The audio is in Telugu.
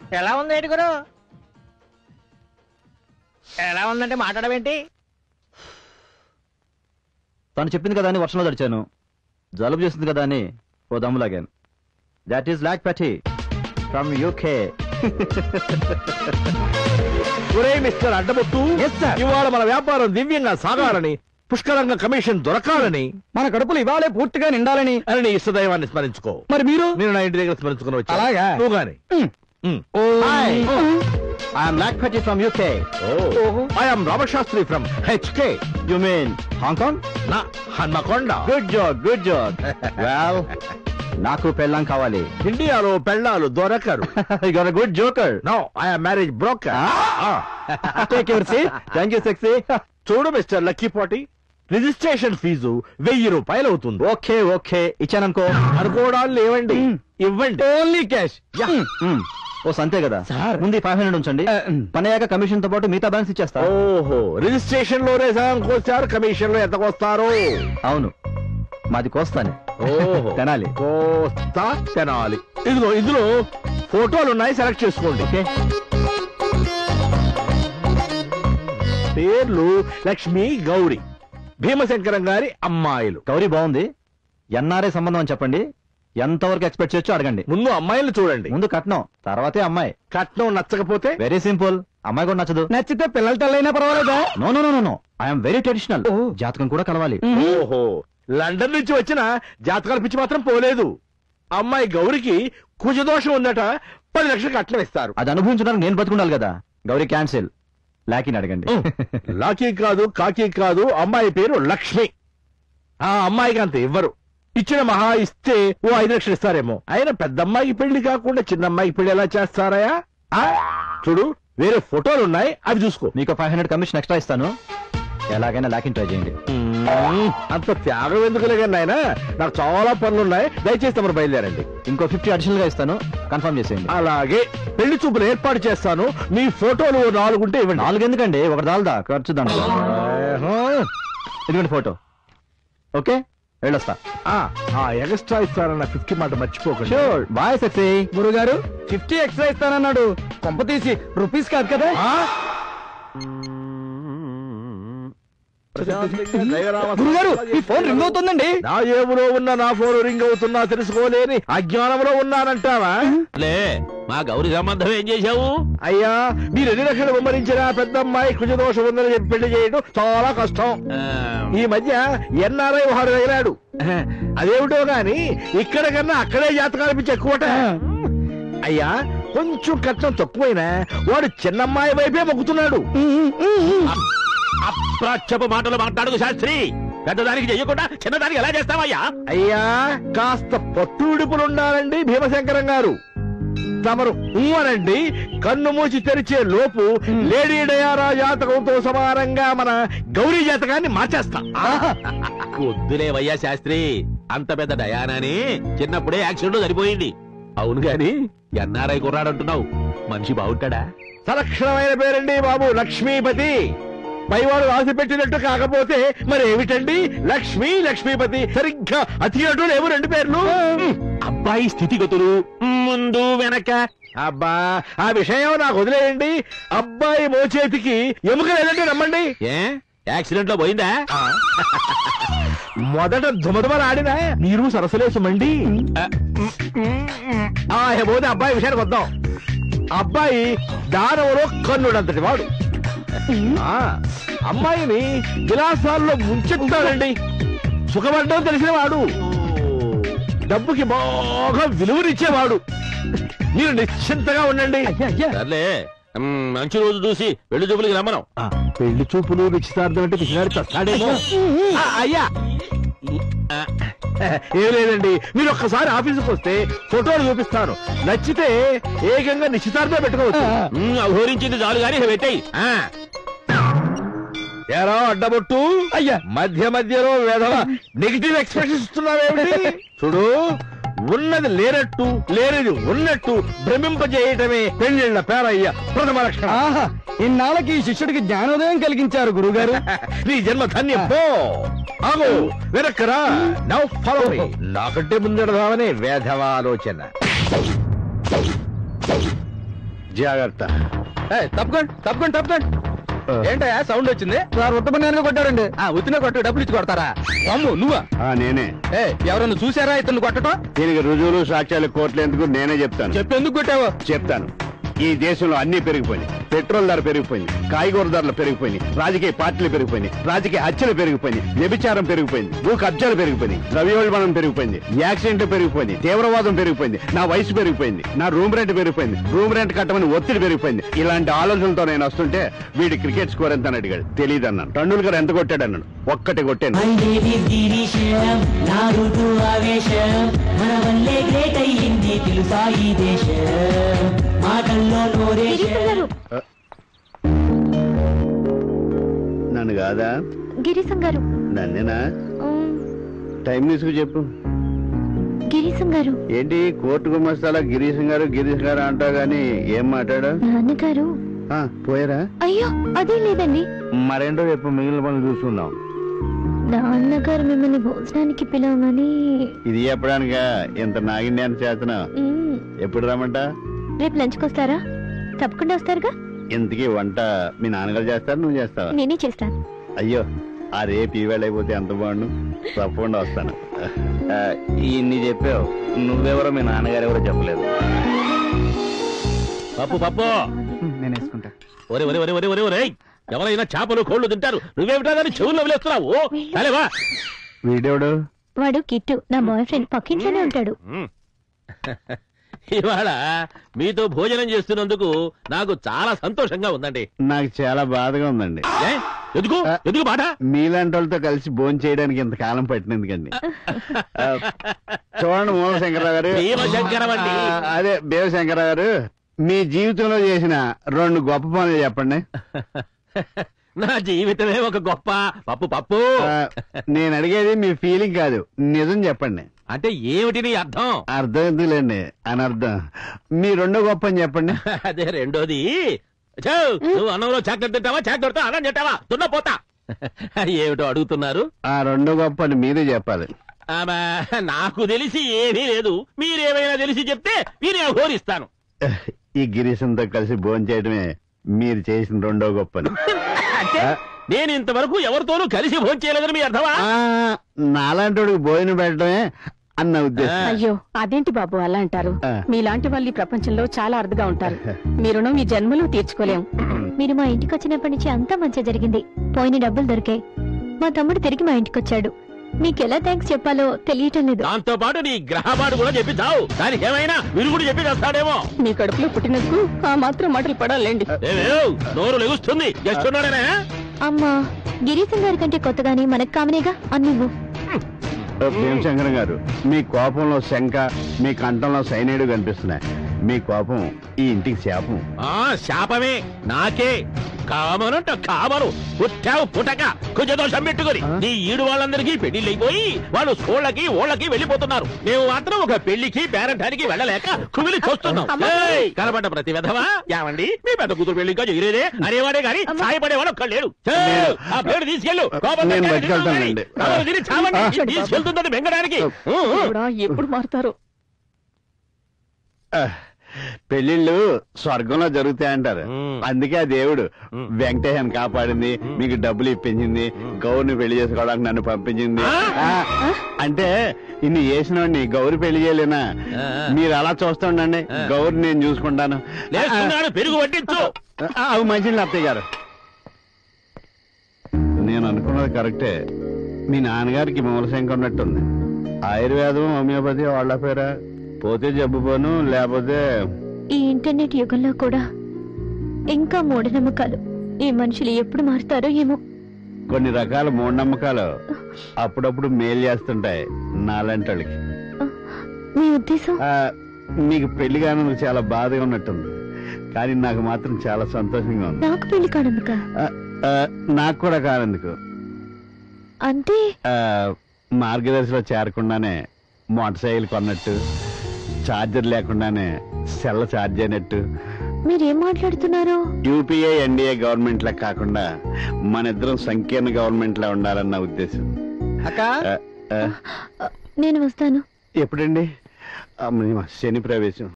ఎలా ఉంది ఏంటి గురు? ఎలా ఉందంటే మాట్లాడవేంటి? తను చెప్పింది కదా అని వర్షంలో తడిచాను, జలుబు చేసింది కదా అని ఓ దమ్ము లాగాను. That is Lak Pati from UK. Mister Addabottu, ఇవాళ మన వ్యాపారం దివ్యంగా సాగాలని, పుష్కలంగా కమిషన్ దొరకాలని, మన కడుపులు ఇవాళే పూర్తిగా నిండాలని అని నీ ఇష్టదైవాన్ని స్మరించుకో. మరి మీరు? నేను నా ఇంటి దగ్గర స్మరించుకుని వచ్చా. అలాగా? నువ్వు గాని. I'm Lak Pati from UK. I'm Robert Sastri from HK. You mean Hong Kong? నా Hanamkonda. Good joke, good joke. Well, నాకు పెళ్ళాం కావాలి. ఇండియాలో పెళ్ళాలు దొరకరు. Good joker. No, I'm marriage broker. Take your seat. Thank you sexy. చూడు మిస్టర్ లక్కీపాటి, రిజిస్ట్రేషన్ ఫీజు 1000 రూపాయలు అవుతుంది. Okay okay, ఇచ్చాననుకో. అనుకోవడాలు లేవండి, ఇవ్వండి. Only cash. ఓ సంతే కదా ముందు 500 ఉంచండి. పని అయ్యాక కమిషన్ తో పాటు మిగతా బ్యాలెన్స్ ఇచ్చేస్తా. ఓహో, రిజిస్ట్రేషన్ లోనే సగం కోస్తారు, కమిషన్ లో ఎంత కోస్తారు? అవును, మాది కోస్తానే. ఓహో, తెనాలి. కోస్తా తెనాలి. ఇదిగో ఇందులో ఫోటోలు ఉన్నాయి, సెలెక్ట్ చేసుకోండి. ఓకే. పేర్లు లక్ష్మి, గౌరీ, భీమశంకరం గారి అమ్మాయిలు. గౌరీ బాగుంది. ఎన్ఆర్ఐ సంబంధం అని చెప్పండి. ఎంతవరకు ఎక్స్పెక్ట్ చేయొచ్చు అడగండి. ముందు అమ్మాయిలు చూడండి. ముందు కట్నం, తర్వాతే అమ్మాయి. కట్నం నచ్చకపోతే? వెరీ సింపుల్, అమ్మాయి కూడా నచ్చదు. నచ్చితే పిల్లల తల్లైనా పర్వాలేదా? No no no no, I'm very traditional. జాతకం కూడా కలవాలి. ఓహో, లండన్ నుంచి వచ్చిన జాతకాల పిచ్చి మాత్రం పోలేదు. అమ్మాయి గౌరికి కుజదోషం ఉందట, 10 లక్షలు కట్నం ఇస్తారు. అది అనుభవించడానికి నేను బతుకుండాలి కదా. గౌరీ క్యాన్సిల్. లాకీని అడగండి. లాకీ కాదు, కాకి కాదు, అమ్మాయి పేరు లక్ష్మి. ఆ అమ్మాయికి అంత ఇవ్వరు. ఇచ్చిన మహా ఇస్తే ఓ 5 లక్షలు ఇస్తారేమో. అయినా పెద్ద అమ్మాయికి పెళ్లి కాకుండా చిన్న అమ్మాయికి పెళ్లి ఎలా చేస్తారయా? చూడు, వేరే ఫోటోలు ఉన్నాయి, అవి చూసుకో. మీకు 500 కమిషన్ ఎక్స్ట్రా ఇస్తాను. ఎలాగైనా లాకిన్ ట్రై చేయండి. అంత త్యాగం ఎందుకులే కానీ నాయన, నాకు చాలా పనులున్నాయి. దయచేసి తమరు బయలుదేరండి. ఇంకో 50 అడిషనల్ గా ఇస్తాను, కన్ఫర్మ్ చేసేయండి. అలాగే, పెళ్లి చూపులు ఏర్పాటు చేస్తాను. మీ ఫోటోలు 4 ఉంటే ఇవ్వండి. 4 ఎందుకండి, ఒకటి దాల్దా ఖర్చు దాంట్లో. ఇదిగోండి ఫోటో. ఓకే, వెళ్ళొస్తా. ఎక్స్ట్రా ఇస్తారన్న 50 మాట మర్చిపోకండి. షూర్. Bye sexy. గురుగారు 50 ఎక్స్ట్రా ఇస్తానన్నాడు, కొంప తీసి రూపీస్ కాదు కదా? గురుగారు, ఈ ఫోన్ రింగ్ అవుతుందండి. నా ఏములో ఉన్న నా ఫోన్ రింగ్ అవుతున్నా తెలుసుకోలేని అజ్ఞానంలో ఉన్నానంటావా? లే, మా గౌరీ సంబంధం ఏం చేశావు? అయ్యా, మీరు 2 లక్షలు వెంబడించిన పెద్ద అమ్మాయి కుజదోషం ఉందని చెప్పి పెళ్లి చేయడం చాలా కష్టం. ఈ మధ్య ఎన్ఆర్ఐ వాడు తగిలాడు. అదేమిటో గాని ఇక్కడ కన్నా అక్కడే జాతకాలు పిచ్చి ఎక్కువట. అయ్యా, కొంచెం కష్టం తక్కువైనా వాడు చిన్నమ్మాయి వైపే మొక్కుతున్నాడు. అప్రాచ్యపు మాటలు మాట్లాడుకు శాస్త్రి. పెద్దదానికి చెయ్యకుండా చిన్నదానికి ఎలా చేస్తావయ్యా? అయ్యా, కాస్త పట్టుడుపులుండాలండి భీమశంకరం గారు. తమరు అనండి, కన్ను మూసి తెరిచే లోపు లేడీ డయారా జాతకంతో సమానంగా మన గౌరీ జాతకాన్ని మార్చేస్తా. వద్దులేవయ్యా శాస్త్రి, అంత పెద్ద డయానాని చిన్నప్పుడే యాక్సిడెంట్ సరిపోయింది. అవును గాని ఎన్ఆర్ఐ కుర్రాడంటున్నావు, మనిషి బాగుంటాడా? సలక్షణమైన పేరండి బాబు, లక్ష్మీపతి. పైవాడు రాసి పెట్టినట్టు కాకపోతే మరి ఏమిటండి? లక్ష్మి, లక్ష్మీపతి సరిగ్గా అతిథులు లేవు 2 పేర్లు. అబ్బాయి స్థితిగతులు ముందు వెనక. అబ్బా, ఆ విషయం నాకు వదిలేయండి. అబ్బాయి మోచేతికి ఎముక లేదంటే నమ్మండి. ఏ యాక్సిడెంట్ లో పోయిందా? మొదట దుమదుమలాడినా మీరు సరసలేసమండి. పోతే అబ్బాయి విషయానికి వద్దాం. అబ్బాయి దానవలో కన్నుడంతటి వాడు. అమ్మాయిని విలాసాల్లో ముంచెత్తాడండి. సుఖపడ్డం తెలిసిన వాడు, డబ్బుకి బాగా విలువనిచ్చేవాడు. మీరు నిశ్చింతగా ఉండండి. సర్లే, మంచి రోజు చూసి పెళ్లి చూపులకి రమ్మను. పెళ్లి చూపులు నిశ్చితార్థం అంటే పిచ్చినాడు చస్తాడేమో. అయ్యా, ఏం లేదండి, మీరు ఒక్కసారి ఆఫీసుకు వస్తే ఫోటోలు చూపిస్తాను. నచ్చితే ఏకంగా నిశ్చితార్థం పెట్టుకోవచ్చు. అఘోరించింది చాలు గాని పెట్టాయి. ఎరా అడ్డబొట్టు, అయ్యా మధ్య మధ్యలో వేధవ నెగిటివ్ ఎక్స్ప్రెషన్ ఇస్తున్నావేమిటి? చూడు, ఉన్నది లేనట్టు లేనిది ఉన్నట్టు భ్రమింపజేయటమే పెళ్లిళ్ల పేరయ్య ప్రథమ లక్షణం. ఇన్నాళ్ళకి ఈ శిష్యుడికి జ్ఞానోదయం కలిగించారు గురుగారు. నీ జన్మ ధన్యం. పో, ఆగు, వెనక్కరా. Now follow me. నాకంటే ముందెడదామనే వేధవ ఆలోచన. జాగ్రత్త. తప్పకండి తప్పకండి తప్పకండి. ఏంటయ్యా సౌండ్ వచ్చింది? సార్ ఉత్తమనే కొట్టారండి. ఉత్తినే కొట్టు, డబ్బులు ఇచ్చి కొడతారా? అమ్ము నువ్వా? నేనే. ఎవరన్నా చూసారా ఇతను కొట్టడం? దీనికి రుజువులు సాక్ష్యాలు కోర్టులు ఎందుకు, నేనే చెప్తాను. చెప్పేందుకు కొట్టావు? చెప్తాను. ఈ దేశంలో అన్ని పెరిగిపోయినాయి. పెట్రోల్ ధర పెరిగిపోయింది, కాయగూర ధరలు పెరిగిపోయినాయి, రాజకీయ పార్టీలు పెరిగిపోయినాయి, రాజకీయ హత్యలు పెరిగిపోయింది, వ్యభిచారం పెరిగిపోయింది, భూ కబ్జాలు పెరిగిపోయింది, ద్రవ్యోల్బణం పెరిగిపోయింది, యాక్సిడెంట్లు పెరిగిపోయింది, తీవ్రవాదం పెరిగిపోయింది, నా వయసు పెరిగిపోయింది, నా రూమ్ రెంట్ పెరిగిపోయింది, రూమ్ రెంట్ కట్టమని ఒత్తిడి పెరిగిపోయింది. ఇలాంటి ఆలోచనలతో నేను వస్తుంటే వీడి క్రికెట్ స్కోర్ ఎంత అని అడిగాడు. తెలియదన్నాను. టండూల్కర్ ఎంత కొట్టాడు అన్నాడు. ఒక్కటి కొట్టాను. నన్ను కాదా? గిరీశం గారు. నన్నేనా? టైం తీసుకు చెప్పు. గిరీశం గారు. ఏంటి కోర్టు గుమస్తాల గిరీశం గారు గిరీశం గారు అంటావు గాని ఏం మాట్లాడా? నాన్నగారు. పోయారా? అయ్యో అదే లేదండి. మరేంటో చెప్పు, మిగిలిన పనులు చూసుకుందాం. నాన్నగారు మిమ్మల్ని భోజనానికి పిలవమని. ఇది చెప్పడానికా ఇంత నాగిన్యాన్ని చేతనా? ఎప్పుడు రమ్మంట? రేపు లంచ్కి వస్తారా? తప్పకుండా వస్తారుగా. ఇంతకీ వంట మీ నాన్నగారు చేస్తారు, నువ్వు చేస్తావా? నేనే చేస్తాను. అయ్యో ఆ రేపు ఈవేళ అయిపోతే ఎంత బాగుండు. తప్పకుండా వస్తాను. ఇన్ని చెప్పావు, నువ్వెవరో మీ నాన్నగారు ఎవరో చెప్పలేదు. పప్పు పప్పు నేను వేసుకుంటా. ఒరే ఒరే ఒరే ఒరే ఒరే ఒరే ఎవరైనా చేపలు కోళ్లు తింటారు, నువ్వేమిటా దాన్ని చెవుల్లో వదిలేస్తున్నావు? సరేవా? వీడెవడు? వాడు కిట్టు, నా బాయ్ ఫ్రెండ్. పక్కింట్లోనే ఉంటాడు. ఇవాళ మీతో భోజనం చేస్తున్నందుకు నాకు చాలా సంతోషంగా ఉందండి. నాకు చాలా బాధగా ఉందండి. ఎందుకు ఎందుకు బాధ? మీలాంటి వాళ్ళతో కలిసి భోజనం చేయడానికి ఇంతకాలం పట్టినందుకండి. చూడండి మూలశంకరరావు గారు, భీమశంకరం అండి. అదే భీమశంకరరావు గారు, మీ జీవితంలో చేసిన 2 గొప్ప పనులు చెప్పండి. నా జీవితమే ఒక గొప్ప పప్పు పప్పు. నేను అడిగేది మీ ఫీలింగ్ కాదు, నిజం చెప్పండి. అంటే ఏమిటి నీ అర్థం? అర్థం ఎందులేండి, అనర్థం. మీ 2వ గొప్ప అని చెప్పండి. అదే రెండోది. నువ్వు అన్నంలో చాక్లెట్ తింటావా, చాక్లెట్తో అన్నం తింటావా? తున్నపోతా. ఏమిటో అడుగుతున్నారు? ఆ 2వ గొప్ప అని మీరే చెప్పాలి. నాకు తెలిసి ఏమీ లేదు. మీరేమైనా తెలిసి చెప్తే మీరే ఘోరిస్తాను. ఈ గిరీశంతో కలిసి భోజనం చేయడమే మీరు చేసిన 2వ గొప్పని. అంటే నేను ఇంతవరకు ఎవరితోనూ కలిసి భోజనం చేయలేదని మీ అర్థమా? నాలాంటి భోజనం పెట్టడమే అన్న ఉద్దేశం. అయ్యో అదేంటి బాబు అలా అంటారు? మీలాంటి వాళ్ళు ఈ ప్రపంచంలో చాలా అరుదుగా ఉంటారు. మీ రుణం ఈ జన్మలో తీర్చుకోలేం. మీరు మా ఇంటికి వచ్చినప్పటి నుంచి అంతా మంచి జరిగింది. పోయిన డబ్బులు దొరికాయి. మా తమ్ముడు తిరిగి మా ఇంటికి వచ్చాడు. మీకెలా థ్యాంక్స్ చెప్పాలో తెలియటం లేదు. దాంతో పాటు నీ గ్రహపాటు కూడా చెప్పి చావు. దానికి ఏమైనా విరుగుడు చెప్పి చేస్తాడేమో. మీ కడుపులో పుట్టినందుకు ఆ మాత్రం మాటలు పడాలండి. నోరు లెగుస్తుంది. చేస్తున్నాడనే. అమ్మా, గిరీశం గారి కంటే కొత్తగానే మనకు కామనేగా అన్నివ్వు. భీమశంకరం గారు, మీ కోపంలో శంక, మీ కంఠంలో సైనైడ్ కనిపిస్తున్నాయి. మీ కోపం ఈ ఇంటికి శాపం. శాపమే నాకే. కామనంట కామను పుట్టావు పుటక కుజదోషం పెట్టుకుని నీ ఈడు వాళ్ళందరికీ పెళ్లిళ్ళు అయిపోయి వాళ్ళు స్కూళ్ళకి ఓళ్ళకి వెళ్ళిపోతున్నారు. మేము మాత్రం ఒక పెళ్లికి పేరంటానికి వెళ్ళలేక కుమిలి చూస్తున్నాం. కనబడ్డ ప్రతి విధవా ఏమండి మీ పెద్ద కూతురు పెళ్లి ఇంకా చేయలేదే అనేవాడే గాని సాయపడేవాడు ఒక్క లేడు. ఆ ప్లేట్ తీసుకెళ్ళు. తీసుకెళ్తుందని బెంగడానికి. ఎప్పుడు మారుతారు? పెళ్లిళ్ళు స్వర్గంలో జరుగుతాయంటారు. అందుకే ఆ దేవుడు వెంకటేశాన్ని కాపాడింది, మీకు డబ్బులు ఇప్పించింది, గౌరిని పెళ్లి చేసుకోవడానికి నన్ను పంపించింది. అంటే ఇన్ని చేసినోడిని గౌరి పెళ్లి చేయలేనా? మీరు అలా చూస్తుండండి, గౌరి నేను చూసుకుంటాను. పెరుగు పట్టించు. అవి మంచిది అత్తయ్య గారు. నేను అనుకున్నది కరెక్టే. మీ నాన్నగారికి మూలశంక ఉన్నట్టుంది. ఆయుర్వేదం హోమియోపతి వాళ్ళ పేరా? పోతే జబ్బు పోను, లేకపోతే. ఈ ఇంటర్నెట్ యుగంలో కూడా ఇంకా మూఢనమ్మకాలు. ఈ మనుషులు ఎప్పుడు మారుతారో ఏమో. కొన్ని రకాల మూఢనమ్మకాలు అప్పుడప్పుడు మేలు చేస్తుంటాయి నాలాంటి వాళ్ళకి. మీ ఉద్దేశం? మీకు పెళ్లి కానందుకు చాలా బాధగా ఉన్నట్టుంది, కానీ నాకు మాత్రం చాలా సంతోషంగా ఉంది. నాకు పెళ్లి కానందుక? నాకు కూడా కానందుకు. అంటే మార్గదర్శిలో చేరకుండానే మోటార్ సైకిల్ కొన్నట్టు, ఛార్జర్ లేకుండానే సెల్ ఛార్జ్ అయినట్టు. మీరేం మాట్లాడుతున్నారు? యూపీఏ ఎన్డీఏ గవర్నమెంట్ లా కాకుండా మన ఇద్దరం సంకీర్ణ గవర్నమెంట్ లా ఉండాలన్న ఉద్దేశం. నేను వస్తాను. ఎప్పుడండి? శని ప్రవేశం.